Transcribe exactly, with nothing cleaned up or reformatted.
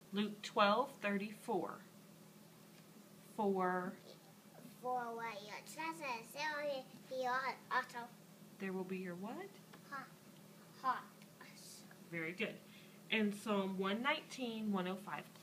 Luke twelve thirty-four. For For what your treasure is in the auto. There will be your what? Hot. Hot. Very good. And Psalm one nineteen, one oh five.